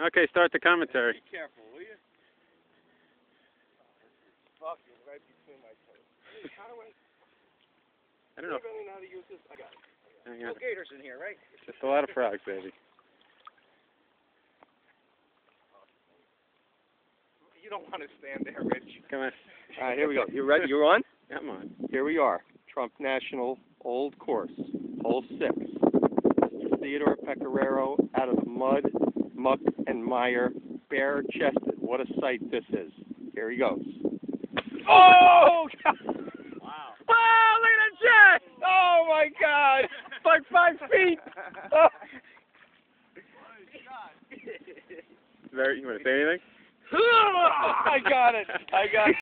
Okay, start the commentary. Be careful, will you? Fucking right between my toes. Hey, how do I... I don't know. Anybody know how to use this? I got it. Hang No on. gators in here, right? Just a lot of frogs, baby. You don't want to stand there, Rich. Come on. All right, here we go. You ready? You're on? Come on. Here we are. Trump National Old Course, hole 6. Theodore Pecoraro out of the mud, muck, and mire, bare-chested. What a sight this is. Here he goes. Oh! God. Wow. Oh, look at that jet! Oh, my God! It's like 5 feet! Oh. You want to say anything? I got it. I got it.